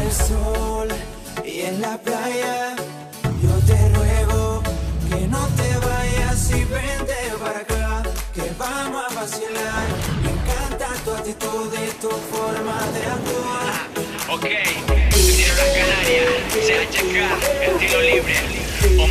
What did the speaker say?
el sol y en la playa. Yo te ruego que no te vayas y vente para acá, que vamos a vacilar. Me encanta tu actitud y tu forma de actuar. Ok, tú tienes las Canarias, CHK, estilo libre.